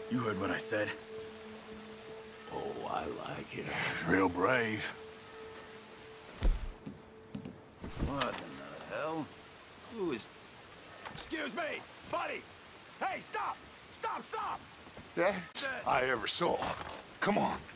You heard what I said. Oh, I like it. Real brave. What in the hell? Who is... Excuse me, buddy! Hey, stop! Stop, stop! Yeah? I ever saw. Come on.